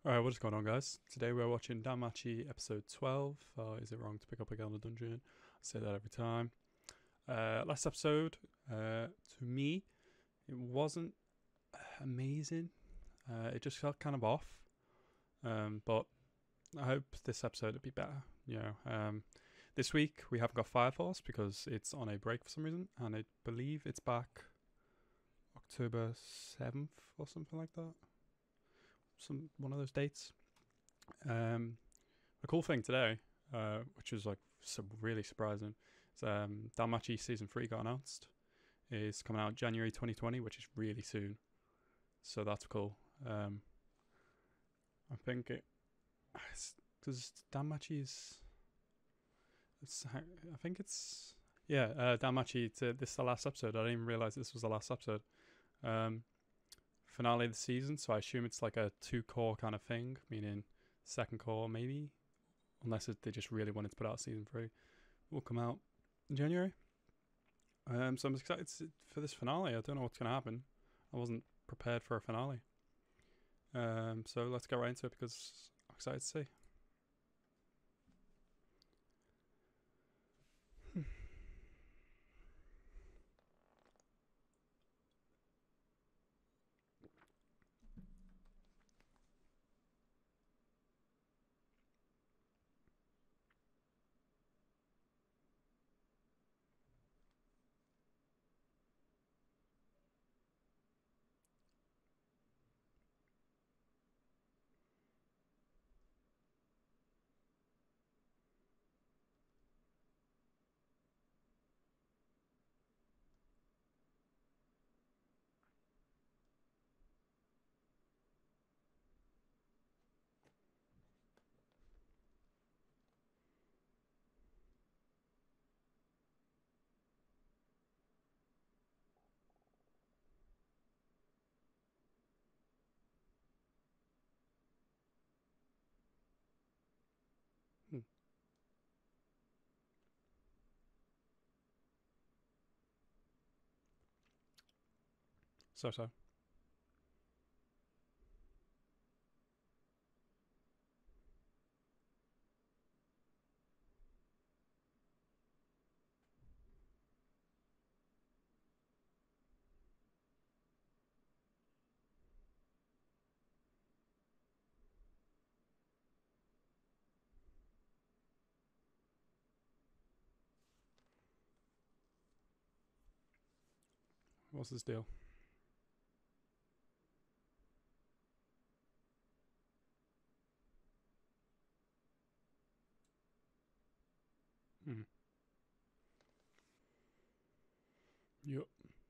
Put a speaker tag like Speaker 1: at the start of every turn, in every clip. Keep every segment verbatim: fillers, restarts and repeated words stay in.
Speaker 1: Alright, what is going on, guys? Today we're watching Danmachi episode twelve. Uh, is it wrong to pick up again on the dungeon? I say that every time. Uh, last episode, uh, to me, it wasn't amazing. Uh, it just felt kind of off. Um, but I hope this episode will be better. You know, um, this week we haven't got Fire Force because it's on a break for some reason, and I believe it's back October seventh or something like that. Some one of those dates. Um, a cool thing today, uh, which was like so really surprising, is um, Danmachi season three got announced. It's coming out January twenty twenty, which is really soon. So that's cool. Um, I think it because Danmachi's. It's, I think it's yeah. Uh, Danmachi. This is the last episode. I didn't even realize this was the last episode. Um, finale of the season, so I assume it's like a two core kind of thing, meaning second core maybe, unless it, they just really wanted to put out season three. Will come out in January. Um, so I'm excited for this finale. I don't know what's going to happen. I wasn't prepared for a finale. Um, so let's get right into it because I'm excited to see. Hmm. So so. What's this deal? Hmm. Yup.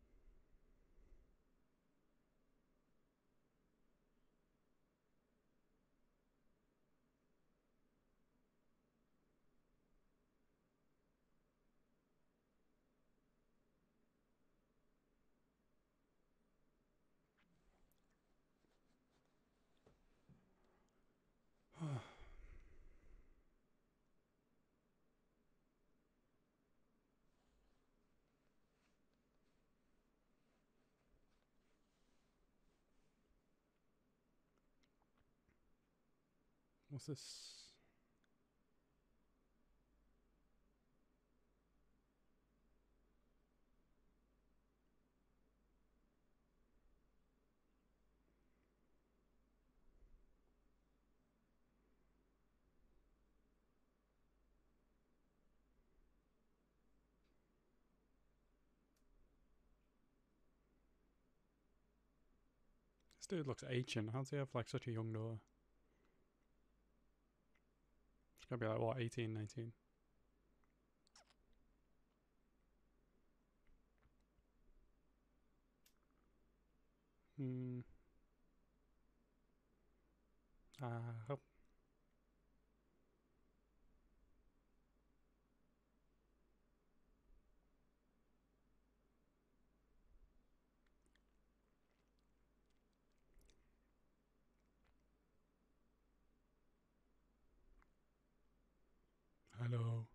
Speaker 1: What's this? This dude looks ancient. How does he have like such a young daughter? She's gonna be like what, eighteen, nineteen? Hmm. Ah. Hello.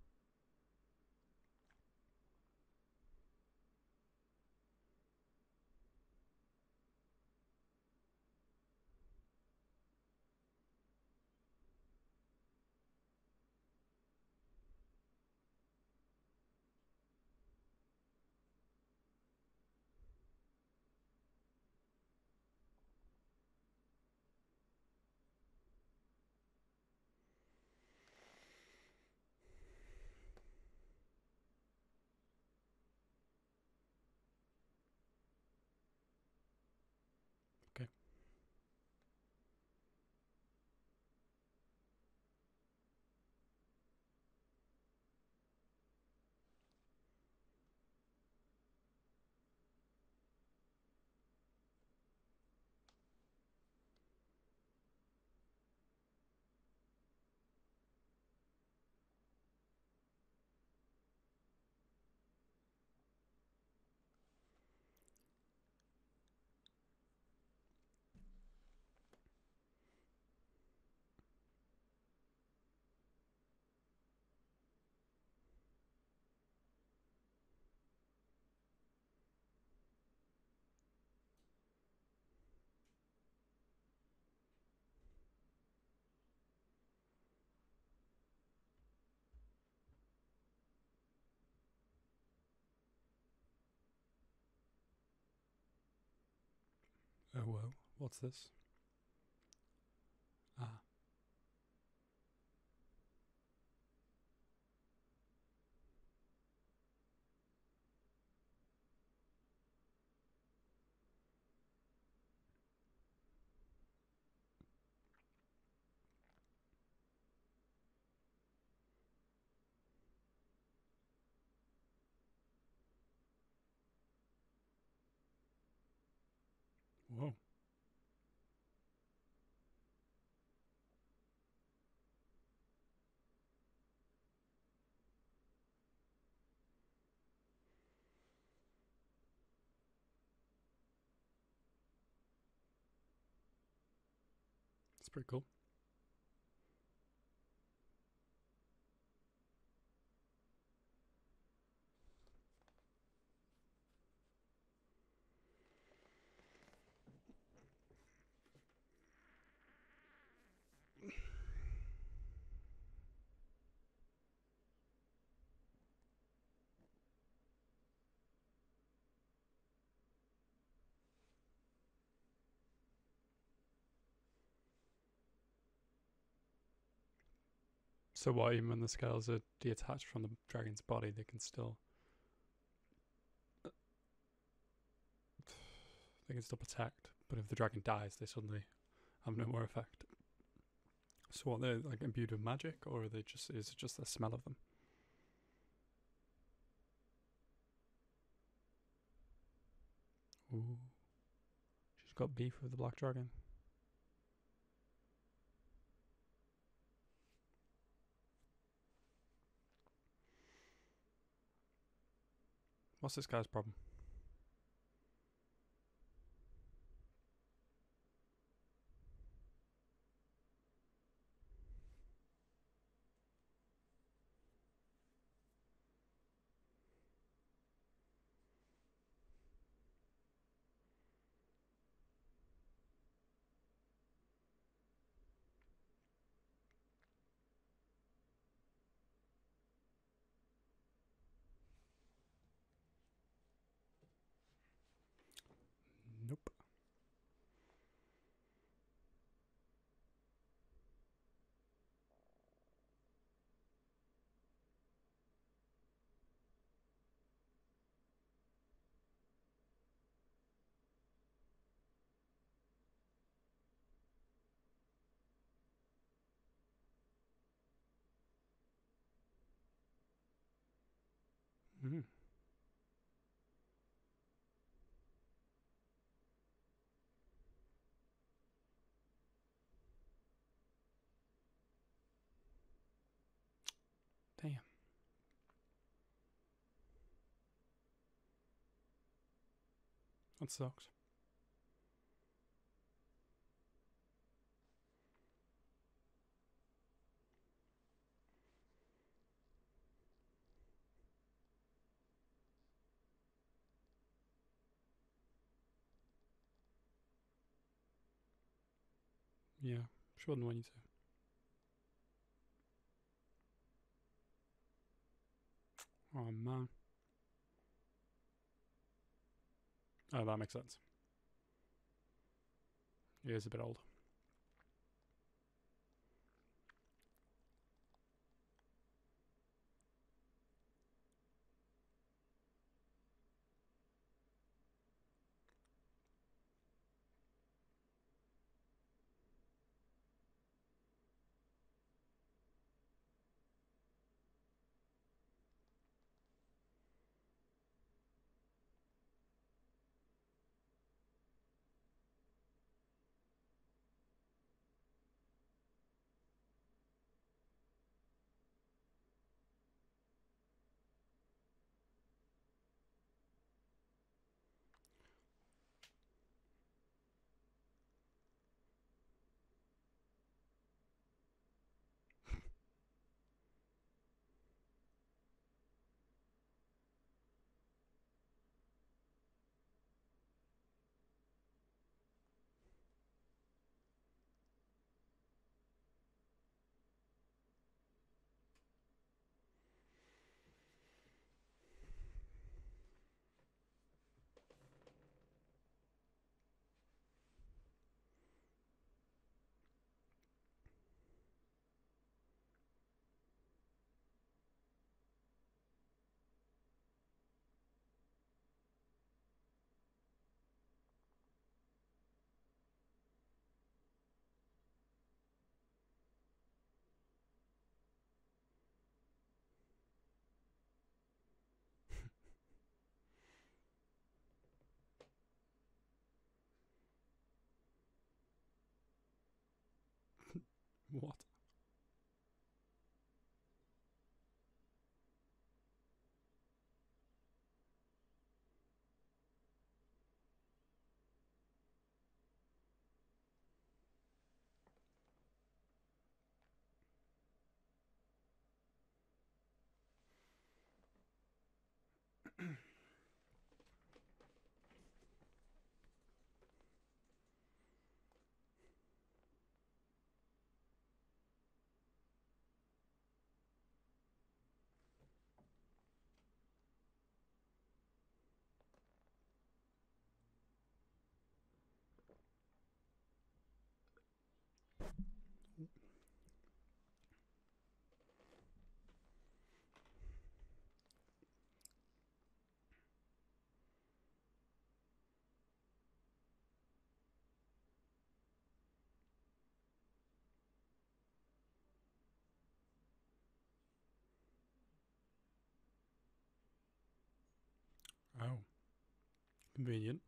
Speaker 1: Oh, whoa. What's this? Ah. Whoa. It's pretty cool. So what, even when the scales are detached from the dragon's body, they can still they can still protect. But if the dragon dies, they suddenly have no more effect. So what, they're like imbued with magic, or are they just is it just the smell of them? Ooh. She's got beef with the black dragon. What's this guy's problem? Nope. Mm. Damn. That sucks. Yeah, she wouldn't want you to. Oh man. Oh, that makes sense. He is a bit old. Convenient.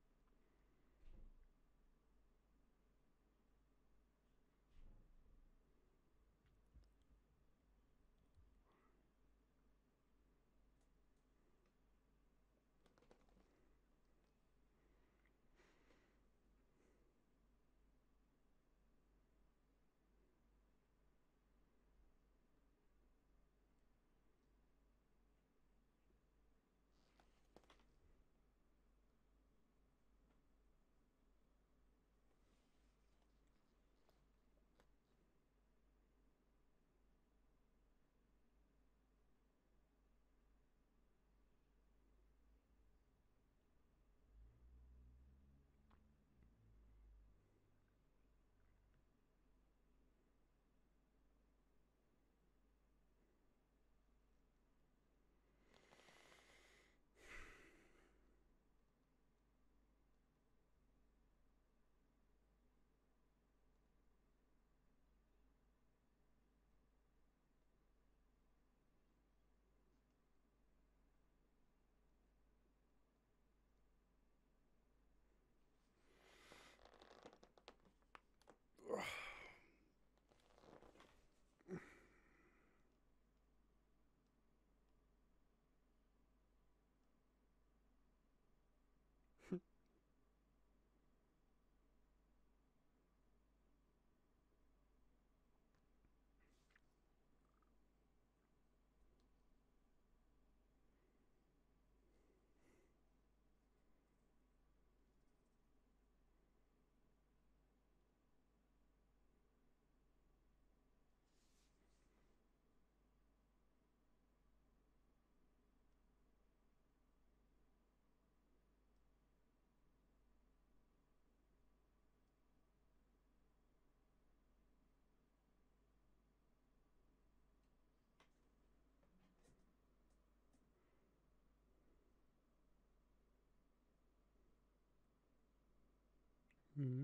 Speaker 1: Mm.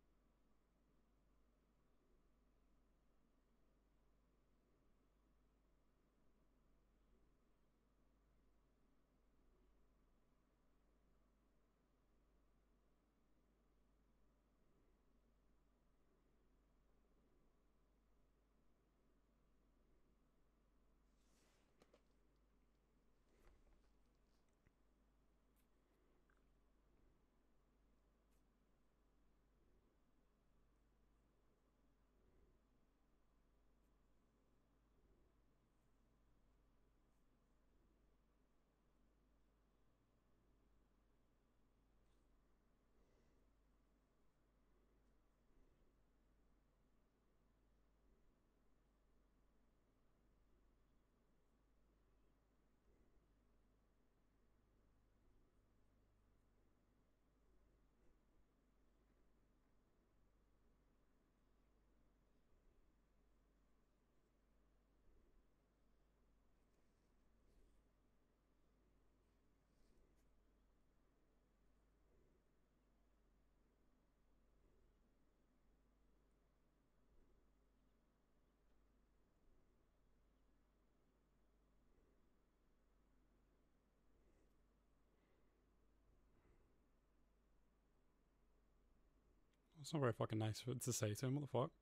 Speaker 1: It's not very fucking nice for, to say to him. What the fuck?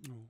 Speaker 1: Oh.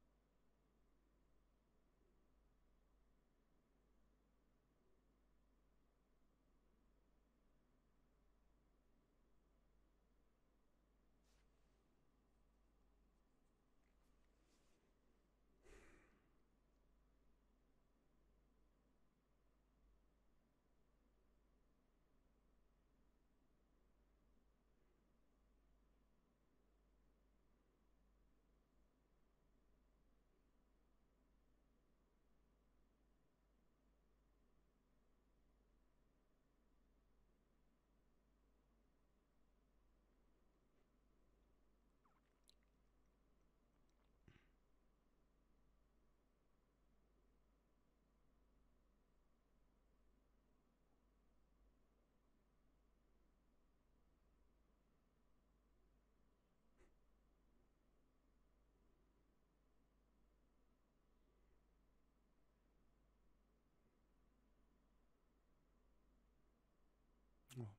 Speaker 1: Oh.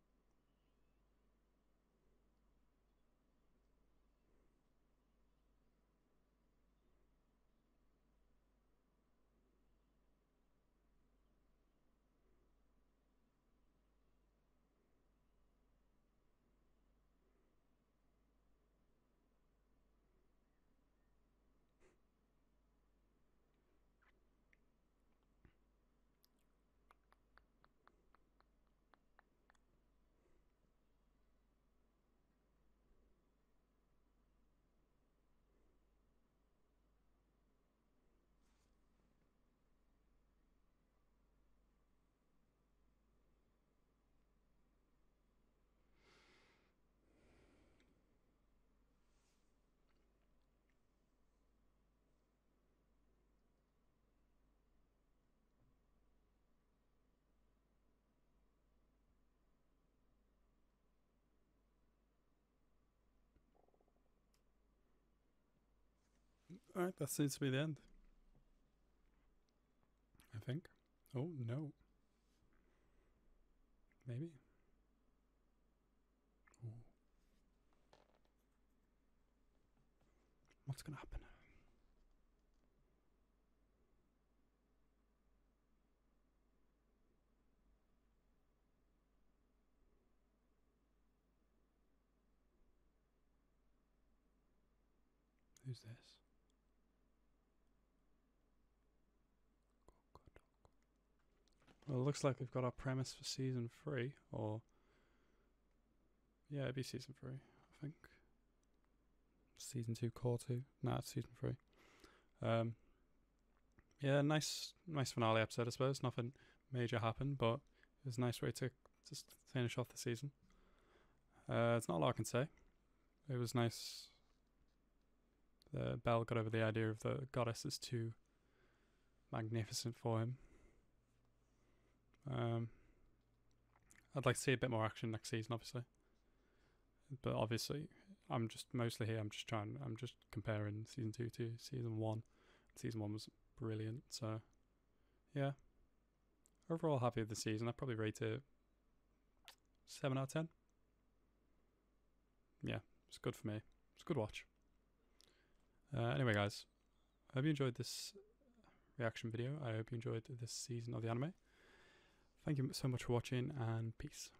Speaker 1: Alright, that seems to be the end. I think. Oh, no. Maybe. Ooh. What's going to happen? Who's this? Well, it looks like we've got our premise for season three, or yeah, it'd be season three, I think. Season two, core two. Nah, it's season three. Um, yeah, nice, nice finale episode, I suppose. Nothing major happened, but it was a nice way to just finish off the season. Uh, it's not a lot I can say. It was nice. The Belle got over the idea of the goddess is too magnificent for him. Um, I'd like to see a bit more action next season, obviously. But obviously, I'm just mostly here. I'm just trying. I'm just comparing season two to season one. Season one was brilliant. So, yeah. Overall, happy with the season. I'd probably rate it seven out of ten. Yeah, it's good for me. It's a good watch. Uh, anyway, guys, I hope you enjoyed this reaction video. I hope you enjoyed this season of the anime. Thank you so much for watching, and peace.